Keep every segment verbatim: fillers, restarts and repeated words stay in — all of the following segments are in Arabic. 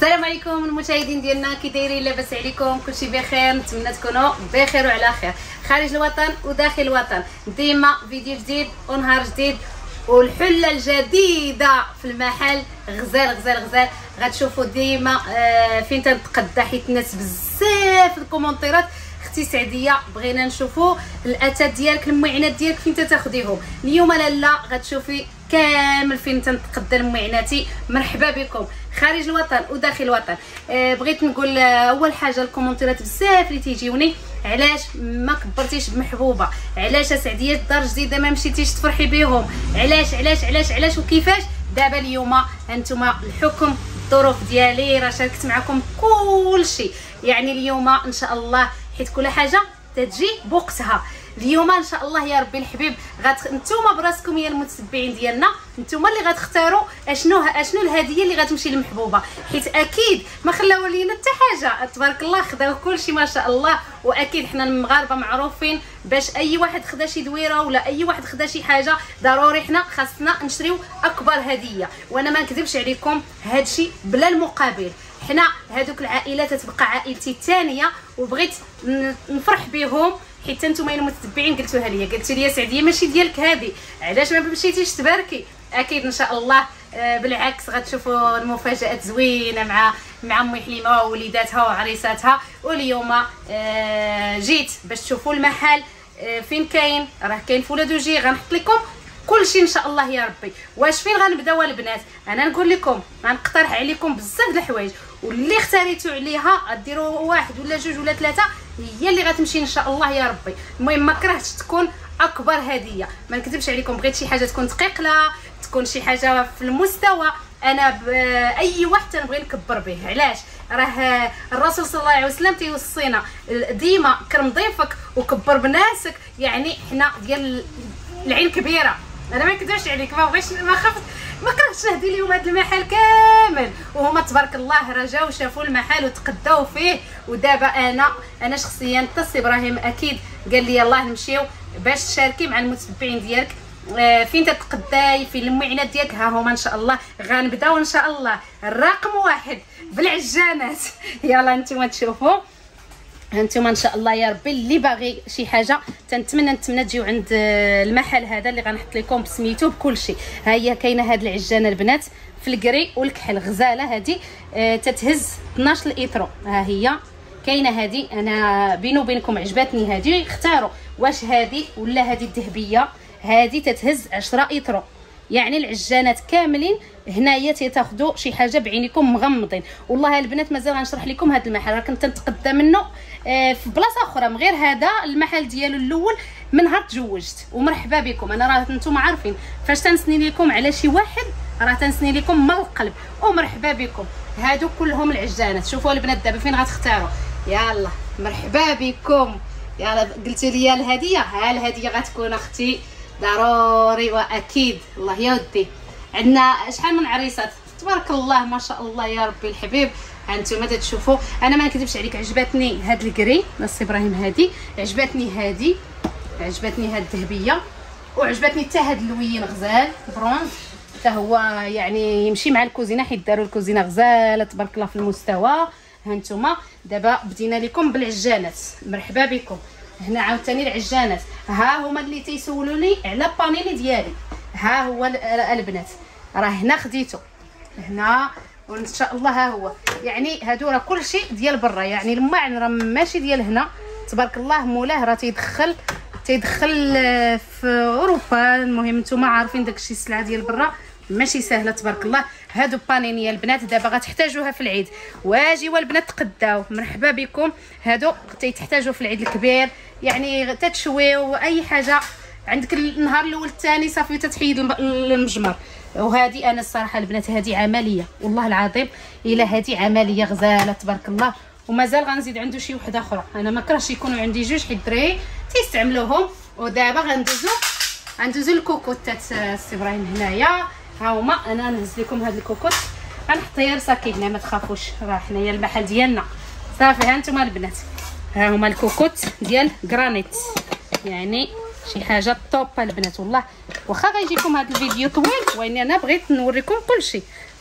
السلام عليكم المشاهدين ديالنا، كي دايرين؟ لاباس عليكم؟ كلشي بخير؟ نتمنى تكونوا بخير وعلى خير خارج الوطن وداخل الوطن. ديما فيديو جديد ونهار جديد والحله الجديده في المحل. غزال غزال غزال غتشوفوا ديما آه فين تنتقدى، حيت الناس بزاف في الكومونتيرات اختي سعديه بغينا نشوفوا الاثاث ديالك، المعينات ديالك فين تاخديهم. اليوم لالا غتشوفي كامل فين تنتقدى المعيناتي. مرحبا بكم خارج الوطن وداخل الوطن. آه بغيت نقول آه اول حاجه الكومونتيرات بزاف اللي تيجيوني، علاش ما كبرتيش بمحبوبه؟ علاش سعديه الدار جديده ما مشيتيش تفرحي بهم؟ علاش علاش علاش علاش وكيفاش؟ دابا اليوم هانتوما الحكم، الظروف ديالي راه شاركت معكم كل شيء. يعني اليوم ان شاء الله، حيت كل حاجه تتجي بوقتها. اليوم ان شاء الله يا ربي الحبيب غت نتوما براسكم يا المتتبعين ديالنا، نتوما اللي غتختاروا اشنو اشنو الهديه اللي غتمشي للمحبوبه، حيت اكيد ما خلاو لينا حتى حاجه. تبارك الله خداو كلشي ما شاء الله. واكيد حنا المغاربه معروفين باش اي واحد خدا شي دويره ولا اي واحد خدا شي حاجه ضروري حنا خاصنا نشريو اكبر هديه. وانا ما نكذبش عليكم هادشي بلا المقابل. حنا هذوك العائلات تتبقى عائلتي الثانيه، وبغيت نفرح بهم حيت نتوما المتتبعين قلتوها ليا، قلتوا لي سعديه ماشي ديالك هذه، علاش ما مشيتيش تباركي؟ اكيد ان شاء الله آه بالعكس غتشوفوا المفاجات زوينه مع مع امي حليمه ووليداتها وعريساتها. واليوم آه جيت باش تشوفوا المحل آه فين كاين. راه كاين فولادوجي، غنحط لكم كلشي ان شاء الله يا ربي. واش فين غنبداو البنات؟ انا نقول لكم غنقترح عليكم بزاف د الحوايج، واللي اختاريتو عليها ديروا واحد ولا جوج ولا ثلاثه هي اللي غتمشي ان شاء الله يا ربي. المهم ما كرهتش تكون اكبر هديه، ما نكذبش عليكم، بغيت شي حاجه تكون دقيقه، تكون شي حاجه في المستوى. انا باي واحد تنبغي نكبر به. علاش؟ راه الرسول صلى الله عليه وسلم تيوصينا ديما كرم ضيفك وكبر بناسك. يعني حنا ديال العين كبيره، انا ما نكذبش عليك، ما بغيتش ما خفت ما كرهتش نهدي لهم هذا المحل كامل، وهما تبارك الله رجاو شافوا المحل وتقداو فيه. ودابا انا انا شخصيا السي ابراهيم اكيد قال لي يلاه نمشيو باش تشاركي مع المتتبعين ديالك آه فين تتقداي في المعينات ديالك. ها هما ان شاء الله غنبداو ان شاء الله. الرقم واحد بالعجانات. يلا نتوما تشوفوا، هانتوما ان شاء الله يا ربي اللي باغي شي حاجه تنتمنى نتمنى تجيو عند المحل هذا اللي غنحط لكم بسميتو بكل شيء. ها هي كاينه هاد العجانه البنات في الكري والكحل غزاله. هذه آه تتهز اثناش لتر. ها هي كاينه هذه، انا بيني وبينكم عجبتني هذه. اختاروا واش هذه ولا هذه الذهبيه. هذه تتهز عشرة لتر. يعني العجانات كاملين هنايا تاخذوا شي حاجه بعينيكم مغمضين. والله البنات مازال غنشرح لكم هذا المحل، راه كنت نتقدى منه آه في بلاصه اخرى من غير هذا المحل ديالو الاول من نهار تزوجت. ومرحبا بكم. انا راه نتوما عارفين فاش تنسني لكم على شي واحد راه تنسني لكم من القلب. ومرحبا بكم. هادو كلهم العجانات. شوفوا البنات دابا فين غتختاروا. يلا مرحبا بكم. يلا قلتوا لي الهديه، ها الهديه غتكون اختي ضروري واكيد. الله يا ودي عندنا شحال من عريسات تبارك الله ما شاء الله يا ربي الحبيب. هانتوما تشوفوا، انا ما نكذبش عليك عجبتني هاد الكري السي ابراهيم، هادي عجبتني، هادي عجبتني، هاد الذهبيه، وعجبتني حتى هاد اللوين غزال برونز حتى هو يعني يمشي مع الكوزينه، حيت داروا الكوزينه غزاله تبارك الله في المستوى. هانتوما دابا بدينا لكم بالعجانات. مرحبا بكم. هنا عاوتاني العجانات، ها هما اللي تيسولوني على البانيني ديالي. ها هو البنات راه هنا خديته هنا وان شاء الله. ها هو يعني هادو راه كلشي ديال برا، يعني المعن راه ماشي ديال هنا تبارك الله. مولاه راه تيدخل تيدخل في اوروبا. المهم نتوما عارفين داكشي السلعه ديال برا ماشي سهله تبارك الله. هادو بانيني البنات دابا غتحتاجوها في العيد. واجيوا البنات تقداو. مرحبا بكم. هادو تيتحتاجوا في العيد الكبير، يعني تتشويو اي حاجه عندك النهار الاول الثاني صافي تتحيد المجمر. وهذه انا الصراحه البنات هذه عمليه والله العظيم الا هذه عمليه غزاله تبارك الله. ومازال غنزيد عنده شي وحده اخرى. انا ما كرهش يكونوا عندي جوج حيت الدراري تيستعملوهم. ودابا غندوزو غندوزو الكوكوط تاع السي ابراهيم هنايا. ها هما انا نهز لكم هاد الكوكوط، غنحط غير ساكينه ما تخافوش، راه حنايا المحل ديالنا صافي. ها نتوما البنات ها هما الكوكوط ديال غرانيت، يعني شي حاجه طوب البنات والله. واخا غيجيكم هذا الفيديو طويل واني انا بغيت نوريكم كلشي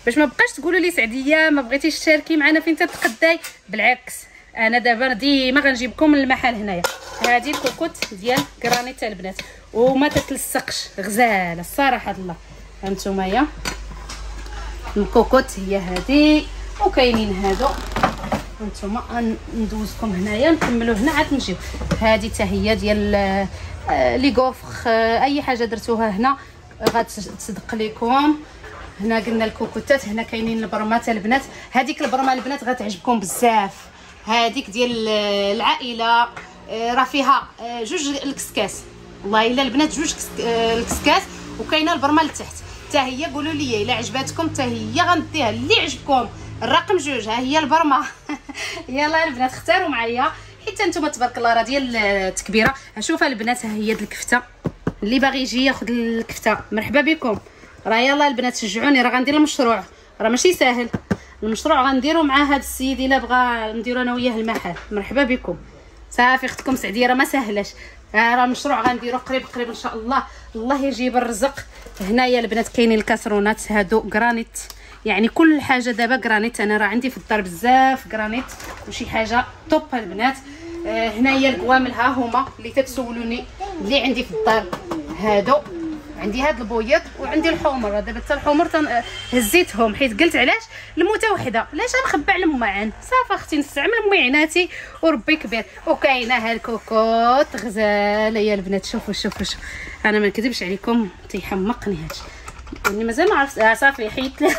باش ما بقاش تقولوا لي سعديه ما بغيتيش تشاركي معنا فين تتقداي. بالعكس انا دابا ديما غنجيبكم للمحل هنايا. هذه الكوكوت ديال كرانيت البنات وما تتلصقش، غزاله الصراحه الله. هانتوما يا الكوكوت هي هذه، وكاينين هادو هانتوما ندوزكم هنايا نكملوا هنا عاد نجيو. هذه حتى هي ديال لي غوفخ، اي حاجه درتوها هنا غتصدق لكم. هنا قلنا الكوكوتات، هنا كاينين البرمات البنات. هذيك البرمه البنات غتعجبكم بزاف، هذيك ديال العائله راه فيها جوج الكسكاس، والله الا البنات جوج الكسكاس، وكاينه البرمه لتحت حتى هي. قولوا لي الا عجباتكم حتى هي غنديها اللي عجبكم. الرقم جوج ها هي البرمه. يلا البنات اختاروا معايا حيت انتم تبارك الله راه ديال التكبيره. شوفوا البنات ها هي د الكفته، اللي باغي يجي ياخذ الكفته مرحبا بكم. راه يلا البنات شجعوني، راه غندير المشروع، راه ماشي ساهل المشروع غنديرو مع هذا السيد. الا بغى نديرو انا وياه المحل مرحبا بكم. صافي اختكم سعديه راه ما ساهلاش، راه المشروع غنديرو قريب قريب ان شاء الله. الله يجيب الرزق. هنايا البنات كاينين الكاسرونات هادو غرانيت، يعني كل حاجه دابا غرانيت. انا راه عندي في الدار بزاف غرانيت وشي حاجه توب البنات. آه هنايا القوامل ها هما اللي تتسولوني اللي عندي في الدار. هادو عندي هاد البويض وعندي الحمر. دابا حتى الحمر هزيتهم حيت قلت علاش المتوحده علاش غنخبع المعان. صافي اختي نستعمل معناتي وربي كبير. وكاينه ها الكوكوت غزاله يا البنات. شوفوا شوفوا شوفوا انا ما نكذبش عليكم تيحمقني هادشي، يعني مازال ما عرفت. اه صافي حيت ليها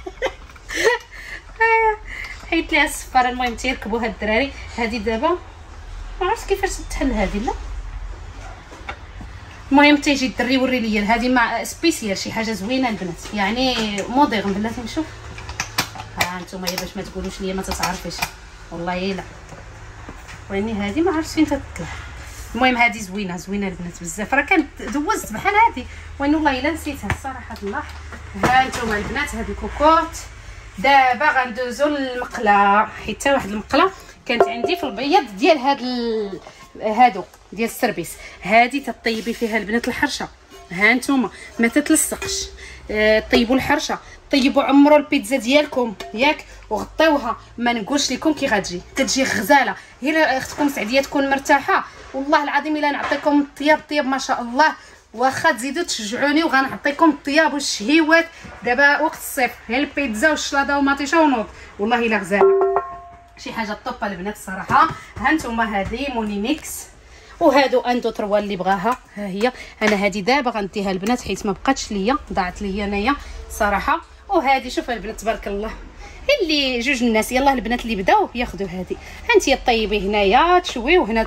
حيت ليها الصفاره. المهم تيركبوا هاد الدراري. هادي دابا ما عرفتش كيفاش تحل هادي لا. المهم تيجي الدري يوري ليا هذه مع سبيسيال شي حاجه زوينه البنات، يعني موديرن بلاتي. نشوف ها انتم يا باش ما تقولوش ليا ما تتعرفيش، والله لا وريني هذه ما عرفتش فين تطلع. المهم هذه زوينه زوينه البنات بزاف، راه كانت دوزت بحال هذه وين والله الا نسيتها الصراحه الله. ها انتم البنات هذه الكوكوت. دابا غندوزو للمقله، حيت حتى واحد المقله كانت عندي في البيض ديال هاد ال... هادو ديال السربيس. هادي تطيبي فيها البنات الحرشه. ها نتوما ما تتلصقش. اه طيبوا الحرشه، طيبوا عمروا البيتزا ديالكم ياك وغطيوها. ما نقولش لكم كي غتجي كتجي غزاله. هي اختكم سعديه تكون مرتاحه والله العظيم الا نعطيكم الطياب طياب ما شاء الله. واخا تزيدوا تشجعوني وغنعطيكم الطياب والشهيوات. دابا وقت الصيف هي البيتزا والشلاضه ومطيشه ونوض والله الا غزاله شي حاجه طوب البنات الصراحه. ها نتوما هذه موني ميكس، وهادو اندو تروا اللي بغاها. ها هي انا هذه دابا غنديها البنات حيت ما بقاتش ليا ضاعت ليا انايا صراحه. وهذه شوفوا البنات تبارك الله اللي جوج الناس. يلاه البنات اللي بداو ياخذوا هذه. هانتي طيبي هنايا تشوي وهنا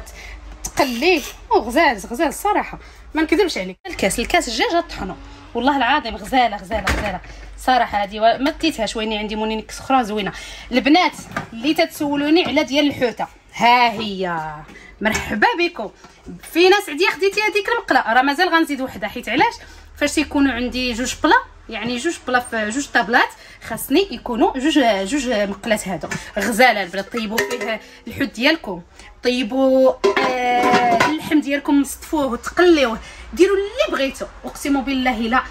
تقليه وغزال غزال الصراحه ما نكذبش عليك. الكاس الكاس الدجاج طحنوا والله العظيم غزاله غزاله غزاله صراحه. هذه ما ديتهاش ويني عندي مونينيكس اخرى زوينه. البنات اللي تتسولوني على ديال الحوته ها هي مرحبا بكم. في ناس عندي خديتي هذيك المقله راه مازال غنزيد وحده حيت علاش فاش يكونوا عندي جوج بلا يعني جوج بلا في جوج طابلات خاصني يكونوا جوج جوج مقلات. هادو غزاله البنات. طيبوا فيه الحوت ديالكم، طيبوا آه اللحم ديالكم صطفوه وتقليوه ديروا اللي بغيتو. اقسم بالله لا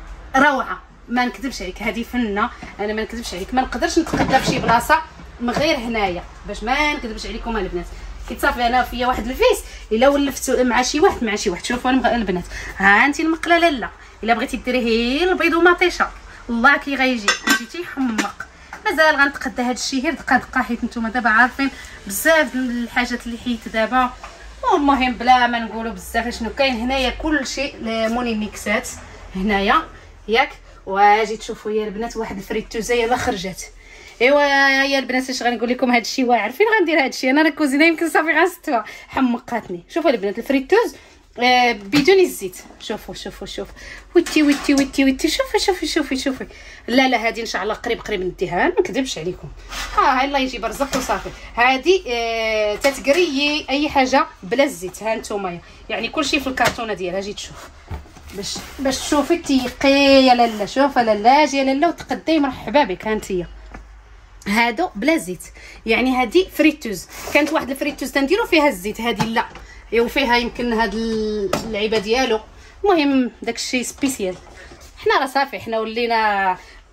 روعه ما نكذبش عليك. هذه فنه انا ما نكذبش عليك. ما نقدرش نتقدى في شي بلاصه من غير هنايا باش ما نكذبش عليكم البنات. كي صافي انا فيا واحد الفيس الا ولفت مع شي واحد مع شي واحد. شوفوا البنات ها انت المقله لالا الا بغيتي ديري هي البيض ومطيشه والله كي غيجي جيتي يحمق. مازال غنتقدى هذا الشيء غير دقه دقه حيت نتوما دابا عارفين بزاف الحاجات اللي حيت دابا. والمهم بلا ما نقولوا بزاف شنو كاين هنايا كل شيء موني ميكسات هنايا ياك. واجي تشوفوا يا البنات واحد الفريتوزه يلا خرجت. ايوا يا البنات اش غنقول لكم هذا الشيء واعر فين غندير هذا الشيء. انا الكوزينه يمكن صافي غنستوى حمقاتني. شوفوا البنات الفريتوز آه بدون الزيت. شوفوا شوفوا شوفوا ويتي ويتي ويتي ويتي شوفي شوفي شوفي شوفي. لا لا هذه ان شاء الله قريب قريب نديها ما نكذبش عليكم. ها الله يجيب رزق وصافي. هذه آه تتقري اي حاجه بلا الزيت. ها نتوما يعني كلشي في الكرتونه ديالها. جي تشوف باش باش تشوفي تيقي يا لالا. شوف لالا جي يا لالا وتقدي مرحبا بك. ها انتيا هادو بلا زيت يعني هذه فريتوز. كانت واحد الفريتوز تنديرو فيها الزيت هذه لا وفيها يمكن هاد اللعيبه ديالو. المهم داكشي سبيسيال. حنا راه صافي حنا ولينا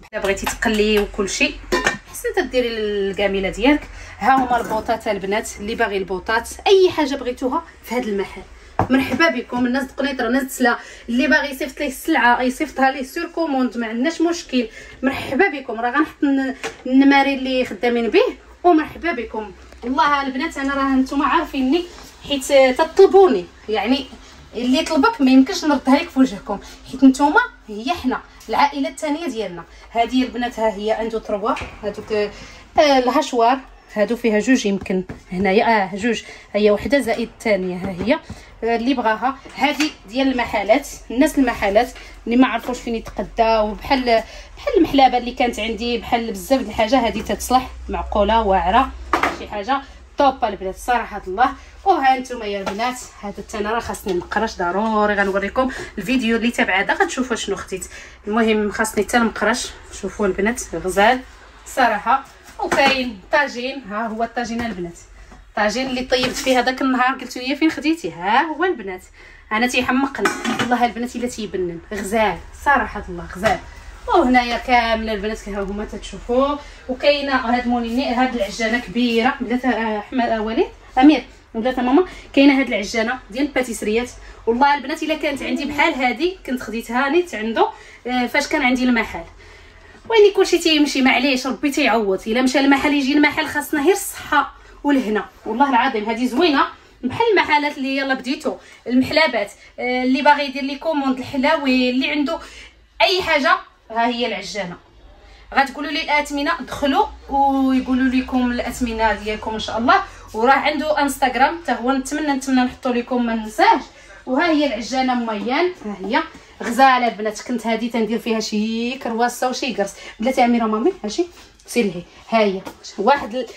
الا بغيتي تقلي وكلشي حسن تديري الكاميله ديالك. ها هما البوطات البنات، اللي باغي البوطات اي حاجه بغيتوها في هذا المحل مرحبا بكم. الناس دقنيطره، الناس تسلا، اللي باغي يصيفط ليه السلعه يصيفطها ليه سور كوموند، ما عندناش مشكل. مرحبا بكم، راه غنحط النماري اللي خدامين به ومرحبا بكم. والله البنات انا راه نتوما عارفيني حيت تطلبوني، يعني اللي طلبك ما يمكنش نردها لك في وجهكم، حيت نتوما هي حنا العائله الثانيه ديالنا. هذه البنات ها هي عنده تروا، هذوك آه الهشوار هادو فيها جوج، يمكن هنايا اه جوج، هي وحده زائد الثانيه ها هي آه اللي بغاها. هذه ديال المحلات، الناس المحلات اللي ما عرفوش فين يتقداو، بحال بحال المحلابه اللي كانت عندي، بحال بزاف د الحاجه. هذه تتصلح معقوله واعره، شي حاجه طوب البنات صراحه الله. وها نتوما يا البنات، هذا التاني راه خاصني نقرش ضروري، غنوريكم الفيديو اللي تبع هذا غتشوفوا شنو خديت. المهم خاصني حتى نقرش، شوفوا البنات غزال صراحه. وكاين طاجين، ها هو الطاجين البنات، الطاجين اللي طيبت فيه هذاك النهار قلتوا لي فين خديتيه، ها هو البنات. انا تيحمقني والله البنات الا تيبنن غزال صراحه الله غزال. وهنايا كامله البنات ها هما تتشوفوا. وكاينه هاد موليني، هاد العجانه كبيره بلات احمد وليد امير بلات ماما، كاينه هاد العجانه ديال الباتيسريات. والله البنات الا كانت عندي بحال هادي كنت خديتها نيت عنده فاش كان عندي المحل. ويلي كلشي تيمشي معليش ربي تيعوض، الا مشى المحل يجي المحل خاصنا غير الصحه والهنا. والله العظيم هذه زوينه بحال المحلات اللي يلا بديتو المحلابات، اللي باغي يدير لي كوموند الحلاوي اللي عنده اي حاجه. ها هي العجانه، غتقولوا لي الاثمنه دخلوا ويقولوا لكم الاثمنه ديالكم ان شاء الله. وراه عنده انستغرام حتى هو، نتمنى نتمنى نحطوا لكم ما ننساش. وها هي العجانه ميان، ها هي غزاله البنات. كنت هذه تندير فيها شي كرواسه وشي قرص. بلاتي اميره مامي هاشي سيري هي ها هي واحد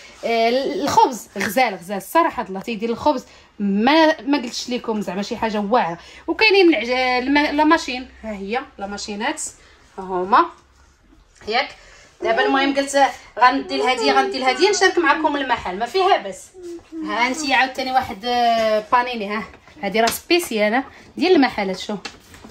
الخبز غزال غزال الصراحه الله تيدير الخبز ما ما قلتش لكم زعما شي حاجه واعره. وكاينين لا ماشين، ها هي لا ماشينات ها هما ياك. دابا المهم قلت غندي الهديه غندي الهديه نشارك معكم المحل ما فيها بس. ها انت عاوتاني واحد بانيني، ها هذه راه سبيسياله ديال المحلات، شوف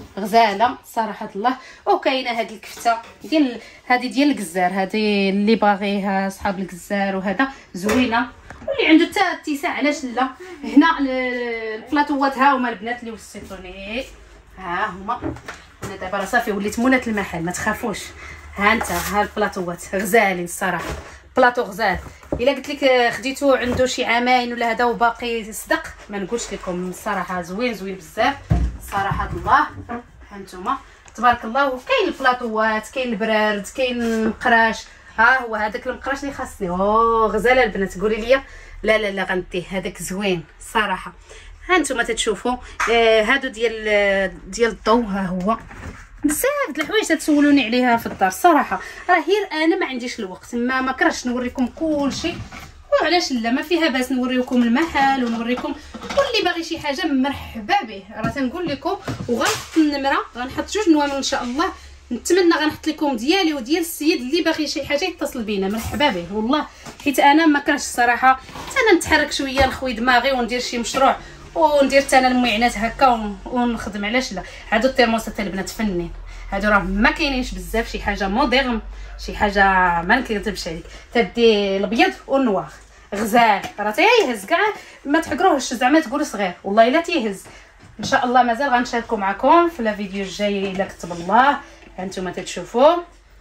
غزاله صراحه الله. وكاينه هذه الكفته ديال هذه ديال الكزار، هذه اللي باغيها صحاب الكزار وهذا زوينه. واللي عنده حتى اتساع علاش لا. هنا البلاطوات ها هما البنات اللي وصيتوني، ها هما. انا دابا راه صافي وليت مولات المحل ما تخافوش. ها انت ها البلاطوات غزالين الصراحه، بلاطو غزال. الا قلت لك خديتو عنده شي عامين ولا هذا وباقي صدق ما نقولش لكم الصراحه، زوين زوين بزاف صراحه الله. ها نتوما تبارك الله. وكاين البلاطوات، كاين البرارد، كاين المقراش. ها هو هذاك المقراش اللي خاصني. اوه غزاله البنات، قولي لي لا لا لا غنديه هذاك زوين صراحه. ها نتوما تتشوفوا آه هادو ديال ديال الضو. ها هو بزاف د الحوايج تتسولوني عليها في الدار الصراحه، راه غير انا ما عنديش الوقت، ما ما كرهتش نوريكم كلشي. وعلاش لا ما فيها باس نوريكم المحل ونوريكم. واللي باغي شي حاجه مرحبا به، راه تنقول لكم. وغنحط النمره، غنحط جوج نوامر ان شاء الله. نتمنى غنحط لكم ديالي وديال السيد اللي باغي شي حاجه يتصل بينا مرحبا به والله. حيت انا ما كرهتش الصراحه حتى انا نتحرك شويه نخوي دماغي وندير شي مشروع وندير حتى انا المعينات هكا ونخدم. علاش لا. هادو الترموسات البنات فنين، هادو راه ما كاينينش بزاف، شي حاجه موديرن، شي حاجه ما نكذبش عليك. تدي الابيض والنوار غزال، راه تيهز كاع ما تحقروهش زعما تقولوا صغير، والله الا تيهز. ان شاء الله مازال غنشاركوا معكم في الفيديو الجاي الا كتب الله. هانتوما تتشوفوا.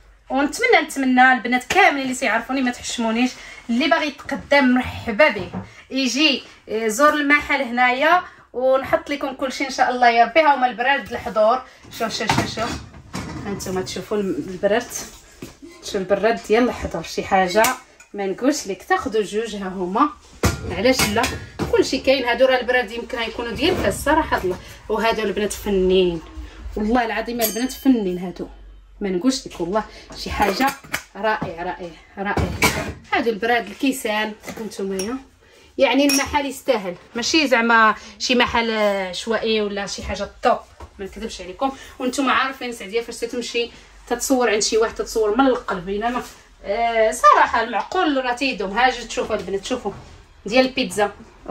ونتمنى نتمنى البنات كاملين اللي تيعرفوني ما تحشمونيش، اللي باغي يتقدم مرحبا به يجي زور المحل هنايا ونحط لكم كلشي ان شاء الله يا ربي. ها هما البراد الحضور، شوف شوف شوف شوف هانتوما تشوفوا البراد، شوف البراد ديال الحضور شي حاجه ما نقولش لك. تاخذوا جوج ها هما علاش لا، كلشي كاين. هادو راه البراد يمكن يكونوا ديال فاس صراحه الله. وهادو البنات فنين والله العظيم، البنات فنين هادو ما نقولش لك والله شي حاجه رائع رائع رائع. هادو البراد الكيسان هانتوما، يعني المحل يستاهل، ماشي زعما شي محل عشوائي ولا شي حاجه طوب ما نكذبش عليكم. وانتم عارفين سعديه فاش تمشي تتصور عند شي واحد تتصور من القلب. انما آه صراحه المعقول راه تيدوم. ها جيت تشوفوا البنات، شوفوا ديال البيتزا.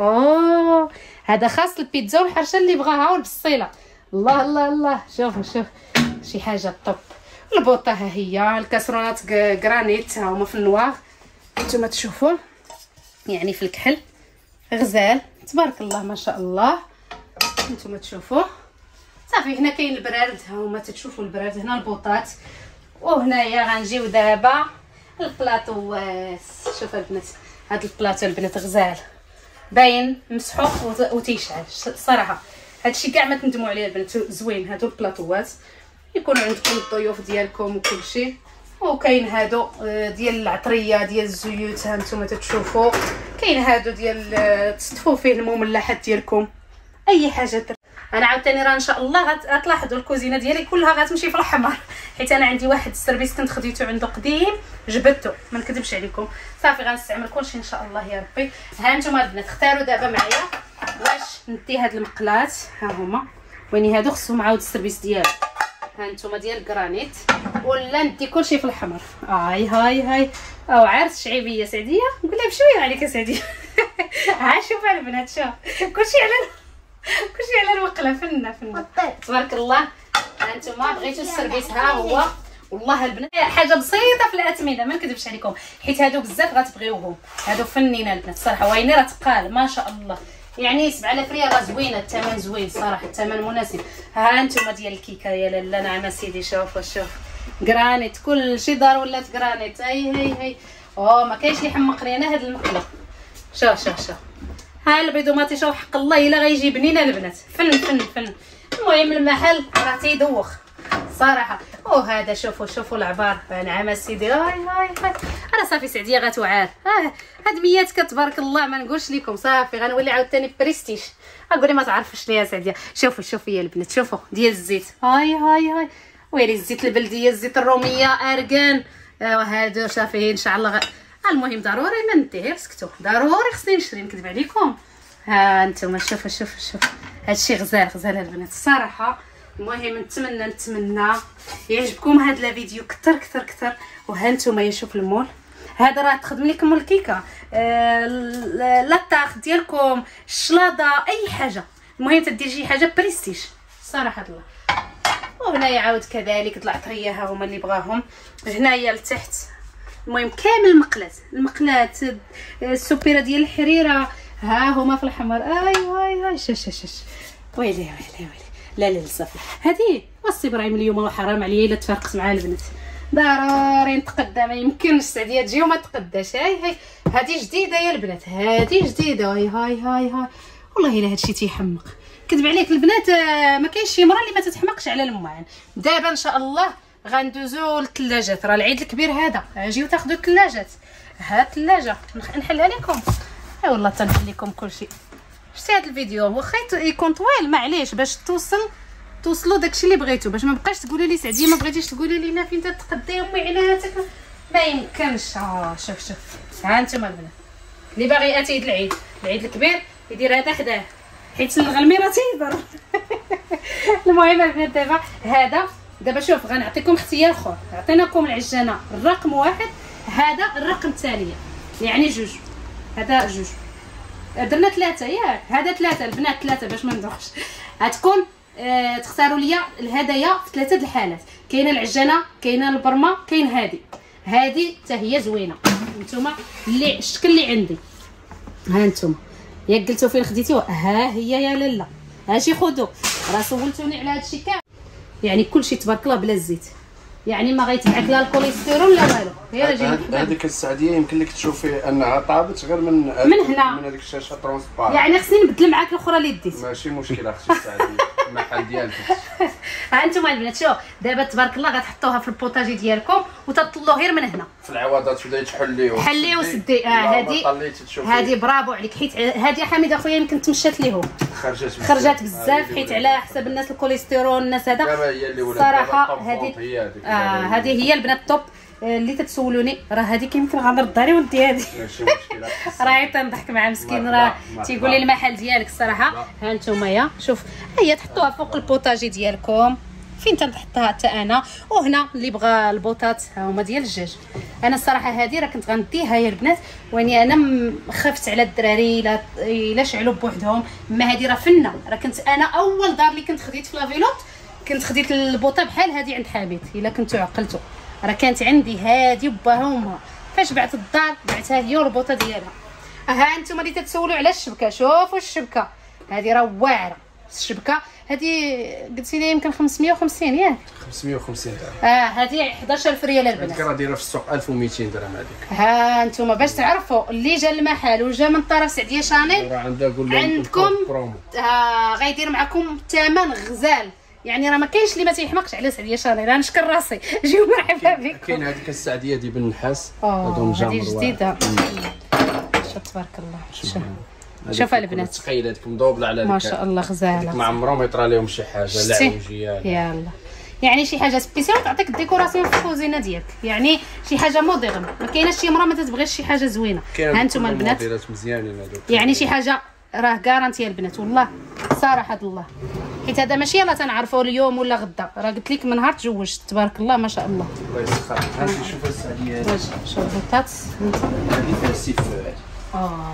اوه هذا خاص البيتزا والحرشه اللي بغاها والبصيله. الله الله الله شوفوا شوف شي حاجه طوب. البوطه ها هي، الكاسرونات كرانيت ها هما في النواغ نتوما تشوفوا، يعني في الكحل غزال تبارك الله ما شاء الله. نتوما تشوفوا صافي. هنا كاين البراد ها هما تتشوفوا البراد، هنا البوطات. وهنايا غنجيو دابا البلاطو. شوف البنات هاد البلاطو البنات غزال باين مسحوق وتيشعل الصراحه. هادشي كاع ما تندموا عليه البنات، زوين. هادو البلاطوات يكونوا عندكم الضيوف ديالكم وكلشي. وكاين هادو ديال العطريه ديال الزيوت ها نتوما تتشوفوا. كاين هادو ديال تستفوا فيه المملحات ديالكم اي حاجه. انا عاوتاني راه ان شاء الله غتلاحظوا الكوزينه ديالي كلها غتمشي في الاحمر، حيت انا عندي واحد السيرفيس كنت خديته عنده قديم جبدته، ما نكذبش عليكم. صافي غنستعمل كلشي ان شاء الله يا ربي. ها نتوما البنات اختاروا دابا معايا واش ندي هاد المقلات ها هما، ويني هادو خصهم عاود السيرفيس ديالو ها نتوما ديال الكرانيت، ولا ندي كلشي في الحمر. هاي هاي هاي او عرس شعيبيه سعديه نقول لها بشويه عليك يا سعديه. ها شوفوا البنات شوف كلشي على كلشي على الوقله. فنه فنه تبارك الله. ها انتما بغيتو السيرفيس ها هو. والله البنات حاجه بسيطه في الاثمنه ما نكذبش عليكم، حيت هادو بزاف غتبغيوهم. هادو فنينه البنات صراحه، ويني راه تقال ما شاء الله. يعني سبعة آلاف ريال راه زوينه، الثمن زوين صراحه، الثمن مناسب. ها انتما ديال الكيكه يا لاله نعم سيدي. شوفوا شوف كرانيت كلشي دار ولات كرانيت. هاي هاي هاي او ما كاينش اللي يحمق لينا هاد المقله. شوف شوف شوف ها البيضوماتي شوف حق الله الا غيجي بنينه البنات. فن فن فن. المهم المحل راه تيدوخ صراحه. وهذا شوفوا شوفوا العبار نعم سيدي. هاي هاي هاي انا صافي سعديه غتوعار. ها هاد ميات كتبارك الله ما نقولش لكم. صافي غنولي عاوتاني بريستيج. غنقولي ما تعرفش ليا سعديه. شوفوا شوفوا يا البنات شوفوا ديال الزيت. هاي هاي هاي ويلي الزيت البلديه الزيت الروميه اركان. هادو صافي ان شاء الله غ... المهم ضروري ما ندير سكتوا، ضروري خصني نشري نكذب عليكم. ها نتوما شوفوا شوفوا شوفوا هادشي غزال غزال البنات الصراحه. المهم نتمنى نتمنى يعجبكم هاد الفيديو كثر كثر كثر. وها نتوما يشوف المول هذا راه تخدم لكم الكيكه آه لاطاخ ديالكم الشلاضه اي حاجه. المهم تدير شي حاجه بريستيج صراحه الله. وهنا يعاود كذلك العطريه ها هما اللي بغاهم. هنايا لتحت المهم كامل المقلات المقلات السوبيره ديال الحريره ها هما في الحمر. اي هاي هاي شش شش ويلي ويلي ويلي. لا لا صافي هذه وصي ابراهيم اليوم وحرام عليا الا تفرقت مع البنات. ضروري نتقدى ما يمكنش سعديه تجي وما تقداش. هاي هاي هذه جديده يا البنات هذه جديده. هاي هاي هاي هاي والله الا هادشي تيحمق. كذب عليك البنات ما كاينش شي مرة اللي ما تتحمقش على المعان. دابا ان شاء الله غندوزو للثلاجات، راه العيد الكبير هذا اجيو تاخذوا الثلاجات. ها الثلاجه نحلها لكم. اي والله تنحل لكم كلشي. شتي هذا الفيديو واخا يكون طويل معليش باش توصل توصلوا داكشي اللي بغيتو، باش ما بقاش تقولوا لي سعديه ما بغيتيش تقولي لينا فين تتقداي امي علاتك ما يمكنش. اه شوف شوف ها انتما البنات اللي باغي ياتي العيد العيد الكبير يدير هذا حداه حيت الغلمي راه تيضرب. المهم البنات دابا هذا دابا شوف غنعطيكم اختيار اخر. عطيناكم العجانه الرقم واحد، هذا الرقم الثانيه يعني جوج. هذا جوج درنا ثلاثه ياك. هذا ثلاثه البنات ثلاثه باش ما ندوخش. غتكون آه تختاروا ليا الهدايا في ثلاثه الحالات. كاينه العجانه كاينه البرمه كاين هذه. هذه حتى هي زوينه. نتوما اللي الشكل اللي عندي ها نتوما ياك قلتوا فين خديتيوها ها هي يا لاله هاجي خذوا. راه سولتوني على هادشي كامل يعني كلشي تبارك الله بلا الزيت. يعني ما غيتبعك لا الكوليسترول لا والو. هي جاي هذيك السعديه يمكن لك تشوفي انها طابت غير من من هنا من هذيك الشاشه ترونسبار. يعني خصني نبدل معاك الاخرى اللي ديت. ماشي مشكله اختي السعديه المحل ديالك. ها انتم البنات شوف دابا تبارك الله غتحطوها في البوطاجي ديالكم وتطلوا غير من هنا في العوضات تبداي تحليو حلي وسدي. اه هذه هذه برافو عليك. حيت هذه حميده اخويا يمكن تمشات ليهم خرجت بزاف خرجت بزاف حيت على حسب الناس الكوليسترول الناس هذا صراحه. هذه اه هذه هي البنات الطوب اللي تتسولوني. راه هذيك يمكن غنردها لي ولدي هذه ماشي مشكله. راه تنضحك مع مسكين راه تيقول لي المحل ديالك الصراحه. ها نتوما يا شوف هي تحطوها فوق البوطاجي ديالكم فين تنحطها حتى انا. وهنا اللي بغى البوطات ها هما ديال الدجاج. انا الصراحه هذه راه كنت غنديها يا البنات واني انا خفت على الدراري الا الا شعلوا بوحدهم. ما هذه راه فنه. راه كنت انا اول دار اللي كنت خديت في لافيلوت كنت خديت البوطه بحال هذه عند حميد الا كنتو عقلتوا، راه كانت عندي هذه وباها وامها، فاش بعت الدار بعتها هي والبوطه ديالها. ها انتم اللي تتسولوا على الشبكه، شوفوا الشبكه هذه راه واعره. الشبكه هذه قلتي لي يمكن خمسمية وخمسين ياك؟ خمسمية وخمسين درهم. اه هذه حداش ألف ريال البنات. هذيك راه دايره في السوق ألف ومئتين درهم هذيك. ها انتم باش تعرفوا اللي جا المحل وجا من طرف سعديه شانيل راه عندها قول لهم عندكم برومو. آه غيدير معكم الثمن غزال، يعني راه ما كاينش اللي ما تيحمقش على سعديه شانيل. انا نشكر راسي. جيو مرحبا بكم. كاين هذيك السعديه ديال بالنحاس هادو مجامر هذه جديده. شوف تبارك الله. شوف شوف البنات تخيل هذيك مدوبله على هذيك ما شاء الله غزاله. ما عمرهم يطرى لهم شي حاجه لا عوجيه. يلا يعني شي حاجه سبيسيال تعطيك الديكوراسيون في الكوزينه ديالك، يعني شي حاجه موديرن. ما كايناش شي مرا ما تتبغيش شي حاجه زوينه. ها انتم البنات مزيانين هذوك، يعني شي حاجه راه كارانتي البنات والله صراحه الله، حيت هذا ماشي يلاه تنعرفوه اليوم ولا غدا، راه قلت لك من نهار تزوجت تبارك الله ما شاء الله. الله يسخر. هانتي شوف السعديه هذه، شوف البطاط هذه فيها السيف هذه. اه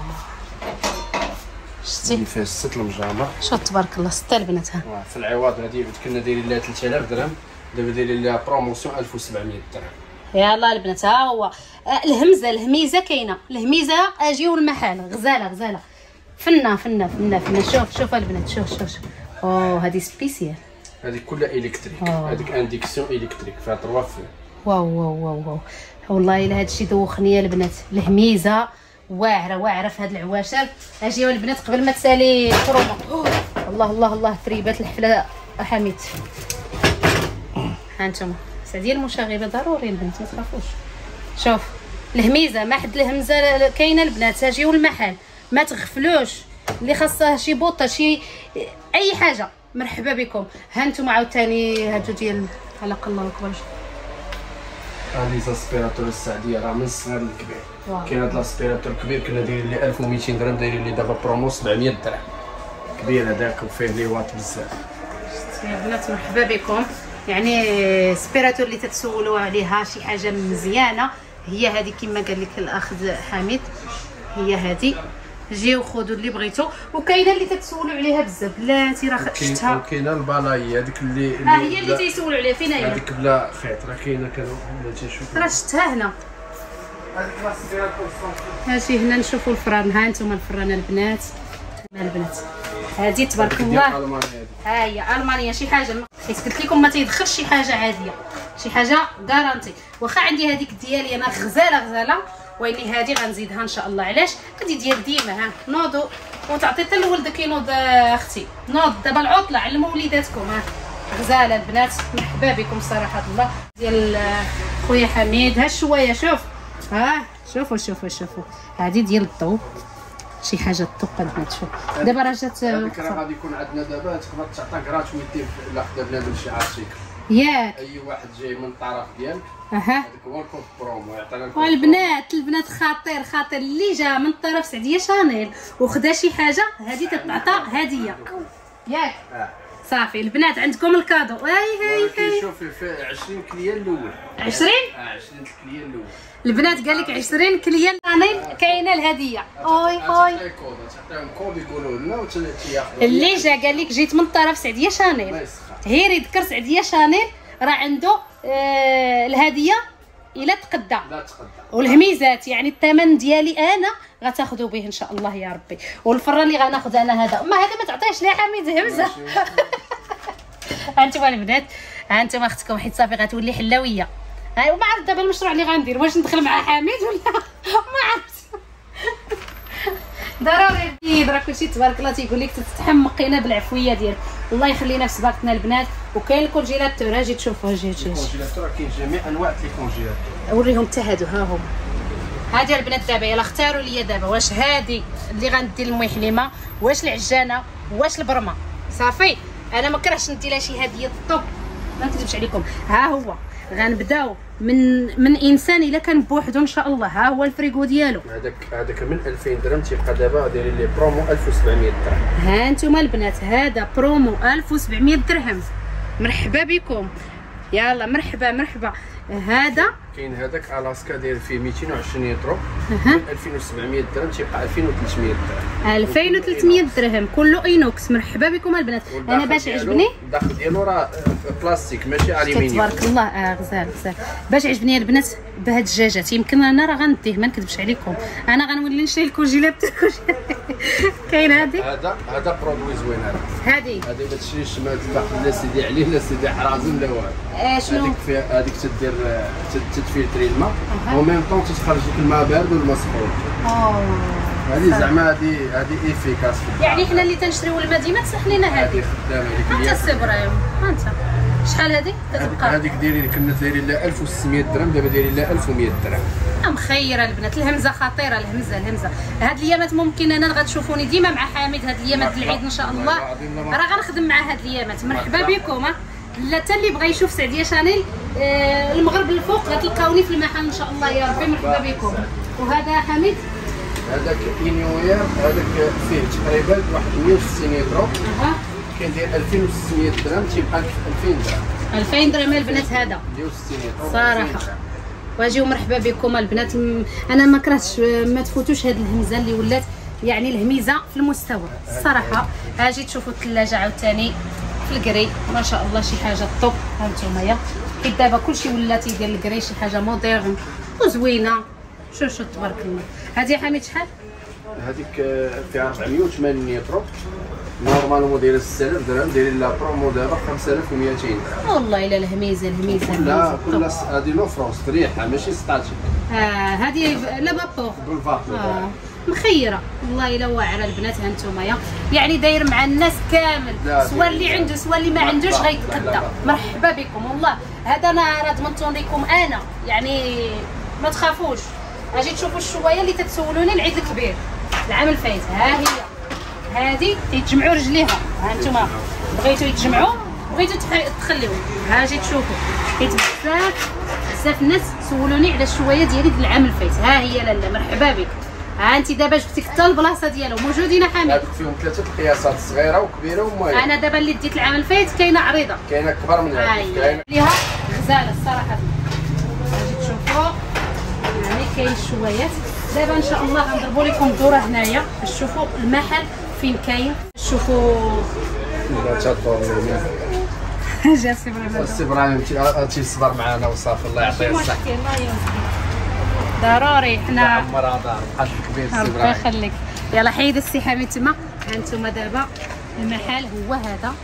شتي اللي فيها الست المجامر. شوف تبارك الله ستة البنات. ها في العوض هذه كنا دايرين لها ثلاثة آلاف درهم، دابا دايرين لها بروموسيون ألف وسبعمية درهم. يلا البنات ها هو الهمزه الهميزه كاينه، الهميزه اجيو المحل غزاله غزاله فنه فنه فنه فنه. شوف شوف البنات شوف شوف شوف. اوه هذه سبيسيال، هذه كلها الكتريك. هذيك انديكسيون الكتريك فيها ثلاثة فيل. واو واو واو واو والله الا هذا الشيء دوخني البنات. الهميزه واعره واعره في هاد العواشر. اجيو البنات قبل ما تسالي الكرومه. الله الله الله تريبات الحفله حميد. ها انتم سعديه المشاغبه ضروري البنات ما تخافوش. شوف الهميزه ما حد الهمزه كاينه البنات. اجيو المحل ما تغفلوش، اللي خاصه شي بوطه شي اي حاجه مرحبا بكم. ها انتم عاوتاني هادو ديال خلق الله اكبر. هذه لاسبيراتور السعديه راه من الصغير للكبير. كاين هذا لاسبيراتور كبير كنا دايرين ليه ألف ومئتين درهم، دايرين ليه دابا برومو سبعمية درهم. كبير هذاك وفيه لي واط بزاف. يا بنات مرحبا بكم. يعني سبيراتور اللي تتسولوا عليها شي حاجه مزيانه هي هذه كما قال لك الاخ حميد، هي هذه. جيو خذوا اللي بغيتو. وكاينه اللي تتسولوا عليها بزاف بلاتي راه شفتها. وكاينه البلاي هذيك اللي ها هي اللي تيسولوا عليها. فين هي هذيك بلا خيط؟ راه كاينه كانوا تنشوفوا راه شفتها هنا. هذيك لاسبيراتور هاتي هنا نشوفوا الفران. ها انتم الفران البنات البنات هذه تبارك الله. ها هي المانيا شي حاجه حيت قلت لكم ما تيدخلش شي حاجه عاديه، شي حاجه غارانتي. واخا عندي هذيك ديالي انا غزاله غزاله، ويلي هذه غنزيدها ان شاء الله. علاش هذه ديال ديما. ها نوضوا وتعطي حتى لولدك ينوض. اختي نوض دابا العطله علموا وليداتكم. ها غزاله البنات مرحبا بكم صراحه الله. ديال خويا حميد. ها شويه شوف. ها شوفوا شوفوا شوفوا هذه ديال الضو شي حاجه الطوق البنات. شوف دابا راه جات هذيك راه غادي يكون عندنا دابا تقدر تعطى كراتويتي الا خدا بنادم شي عارسيكل ياك. اي واحد جاي من الطرف ديالك اها هذاك هو الكود برومو يعطينا الكود. والبنات البنات خطير خطير اللي جا من طرف سعديه شانيل وخدا شي حاجه هذه تتعطى هديه ياك. اه صافي البنات عندكم الكادو. هاي هاي هاي شوفي في عشرين كليان الاول. عشرين؟ اه عشرين كليان الاول. البنات قال لك عشرين كليان شانيل كاينه الهديه. اوي اوي تعطيهم كود يقولوا لنا وتياخذوا. اللي جا قال لك جيت من طرف سعديه شانيل غير يذكر سعديه شانيل راه عنده آه الهديه الى تقدى. لا تقدى. والهميزات يعني الثمن ديالي انا غتاخذوا به ان شاء الله يا ربي. والفره اللي غناخذ انا هذا ما هذا ما تعطيش لي حميد همزه. هانتوما البنات هانتوما اختكم حيت صافي غتولي حلاويه. ها وما عرفت دابا المشروع اللي غندير واش ندخل مع حميد ولا ما عرفت. ضروري اكيد راه كلشي تبارك الله تيقول لك تتحمقينا بالعفويه ديالك. الله يخلينا في سباقتنا البنات. وكاين الكونجيلاتور اجي تشوفوه. جي جي الكونجيلاتور كاين جميع انواع الكونجيلاتور. اوريهم حتى هادو. ها هما هادي البنات دابا يلا اختاروا ليا دابا واش هادي اللي غندير المحلمه واش العجانه واش البرمه. صافي انا ما كرهتش ندير لها شي هديه الطوب ما نكذبش عليكم. ها هو غنبداو من من انسان الا كان بوحدو ان شاء الله. ها هو الفريغو ديالو هذاك هذاك من ألفين درهم تيبقى دابا دايرين ليه برومو ألف وسبعمية درهم. ها انتم البنات هذا برومو ألف وسبعمية درهم. مرحبا بكم يلا مرحبا مرحبا. هذا كاين هذاك الاسكا داير فيه مئتين وعشرين يورو ألفين وسبعمية درهم تيبقى ألفين وثلاثمية درهم. ألفين وثلاثمية درهم كله اينوكس. مرحبا بكم البنات. انا باش عجبني الداخل ديالو راه بلاستيك ماشي الومنيوم. تبارك الله. اه غزال غزال. باش عجبني البنات بهاد الدجاجات يمكن انا راه غنديه ما نكذبش عليكم. انا غنولي نشري الكوجيله تاع الكوجيله. كاين هادي هذا هذا برودوي زوين هذا. هادي هادي ما تشريش ما تدخل لا سيدي عليه لا سيدي حرازم لا والو. آه شنو هذيك فيها هذيك تدير تتفلتري الماء و ميم طون تخرج لك الماء بارد والماء سخون. اه هذه زعما هذه هذه ايفيكاس. يعني حنا اللي تنشريو الماء ديما تصلح لينا هذه. خدامه هذيك. انت السي ابراهيم انت شحال هذه كتبقى؟ هذيك دايرين كنا دايرين لها ألف وستمية درهم دابا دايرين لها ألف ومية درهم. مخيره البنات. الهمزه خطيره. الهمزه الهمزه هاد الايامات ممكن انا غتشوفوني ديما مع حامد هاد الايامات العيد ان شاء الله راه غنخدم مع هاد الايامات. مرحبا بكم. لا حتى اللي بغى يشوف سعديه شانيل آه المغرب الفوق غتلقاوني في المحل ان شاء الله يا ربي. مرحبا بكم. وهذا حميد هذاك انيوير هذاك فيه تقريبا واحد مئة وستين يورو. اها كيدير ألفين وستمية درهم تيبقى ألفين درهم. ألفين درهم البنات هذا مئة وستين يورو صراحه. واجيو مرحبا بكم البنات. انا ما كرهتش ما تفوتوش هذه الهمزه اللي ولات يعني الهميزه في المستوى الصراحه. اجي تشوفوا الثلاجه عاوتاني في الكري ما شاء الله شي حاجه طوب. ها نتوما يا حيت دابا كلشي ولا تيدير الكري شي حاجه موديرن وزوينه. شو شو تبارك الله. هذه حميد شحال؟ هذيك فيها أربعمية وثمانين يورو نورمالمون دايره ستة آلاف درهم دايرين لا برومو دابا خمسة آلاف ومئتين درهم. والله الا الهميزه الهميزه لا كل هذه لو فرونس ريحه ماشي ستاتيك. اه هذه لا بابور بالفابور. اه مخيره والله الا واعره البنات. ها نتوما يا يعني داير مع الناس كامل سواء اللي عنده سواء اللي ما عندوش غيتقدى. مرحبا بكم والله. هذا انا راه ضمنت لكم انا يعني ما تخافوش. اجي تشوفوا الشويه اللي تتسولوني العيد الكبير العام الفايت. ها هي هذه تيتجمعوا رجليها. ها انتم بغيتوا يتجمعوا بغيتوا تخليوهم. ها جيت تشوفوا حيت بزاف بزاف الناس سولوني على الشويه ديالي ديال العام الفايت. ها هي لاله مرحبا بك. ها انت دابا جبتي حتى البلاصه ديالهم موجودين حميد. هذوك فيهم ثلاثه القياسات صغيره وكبيره ومويه. انا دابا اللي ديت العام الفايت كاينه عريضه كاينه كبر من هذه كاينه ليها غزاله الصراحه. جيت تشوفوا يعني كاين شويات. دابا ان شاء الله غنضربوا لكم دوره هنايا باش تشوفوا المحل فين كاين. شوفوا لا تدور جا السي ابراهيم. السي ابراهيم هاتي الصبر معنا وصافي الله يعطيه الصحه. ضروري حنا عمرها دار بقاش كبير السي ابراهيم. الله يخليك. يلا حيد السي حميد تما. ها انتم دابا المحل هو هذا.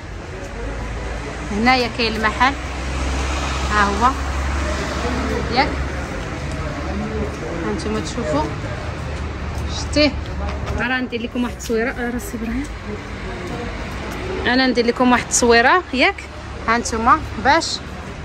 هنايا كاين المحل ها هو ياك. هانتوما تشوفوا شتيه. راه ندير لكم واحد التصويره راه السي ابراهيم. انا ندير لكم واحد التصويره ياك. هانتوما باش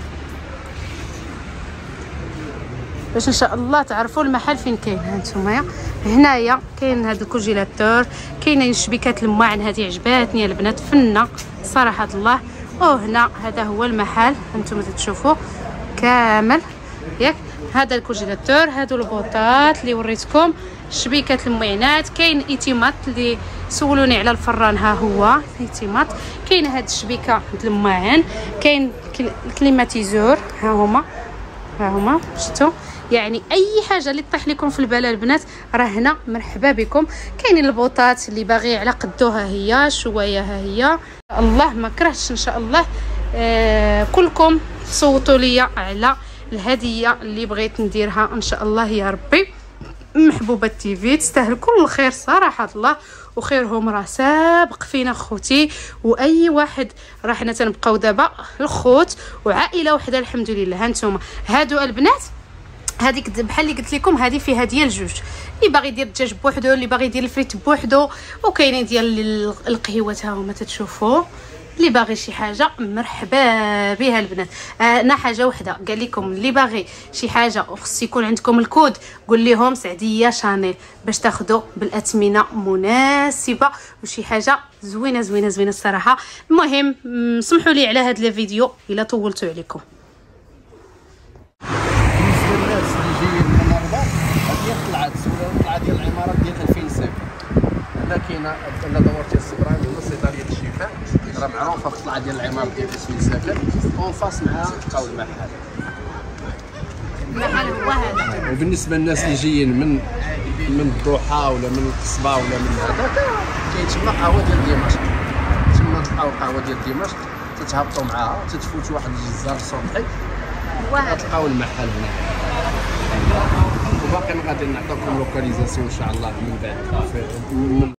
باش ان شاء الله تعرفوا المحل فين كاين. هانتوما هنايا كاين هذا الكونجيلاتور كاينين الشبيكات الماعن هذه عجباتني البنات فنه صراحه الله. وهنا هذا هو المحل هانتوما تشوفوا كامل ياك. هذا الكونجيلاتور هادو البوطات اللي وريتكم شبيكات المعينات. كاين ايتيمات اللي سولوني على الفران ها هو ايتيمات. كاين هاد الشبيكه ديال الماعن. كاين الكليماتيزور ها هما ها هما شفتوا يعني اي حاجه اللي طيح لكم في البال البنات راه هنا. مرحبا بكم. كاينين البوطات اللي باغي على قدو ها هي شويه ها هي. الله ما كرهتش ان شاء الله آه كلكم صوتوا لي على الهديه اللي بغيت نديرها ان شاء الله يا ربي. محبوبه تيفي تستاهل كل الخير صراحه الله. وخيرهم راه سابق فينا خوتي واي واحد راه حنا تنبقاو دابا الخوت وعائله وحده الحمد لله. هانتوما هادو البنات هذيك بحال اللي قلت لكم هذه فيها ديال جوج اللي باغي يدير الدجاج بوحدو اللي باغي يدير الفريت بوحدو. وكاينين ديال القهيوات ها هما تتشوفوا اللي باغي شي حاجه مرحبا بها البنات. انا حاجه وحده قال لكم اللي باغي شي حاجه وخص يكون عندكم الكود قول لهم سعديه شانيل باش تاخذوا بالاثمنه مناسبه وشي حاجه زوينه زوينه زوينه الصراحه. المهم سمحوا لي على هذا الفيديو الا طولت عليكم. بالنسبه للناس اللي جايين من الرباط هذه طلعت طلعه ديال العماره ديال ألفين وسبعة. هنا كاينه الا دورتي السي ابراهيم هنا صيدليه الشفاء راه معروفه في الطلعه ديال العماره ديال ألفين وسبعة اون فاس مع تاو المحل. المحل هو هذا. وبالنسبه للناس اللي جايين من من الضحى ولا من القصبه ولا من هذاك كاين تما قهوه ديال دمشق، تما تلقاو القهوه ديال دمشق تتهبطوا معاها تتفوتوا واحد الجزار صبحي تلقاو المحل هنا. وباقي غادي نعطيكم لوكاليزاسيون ان شاء الله من بعد.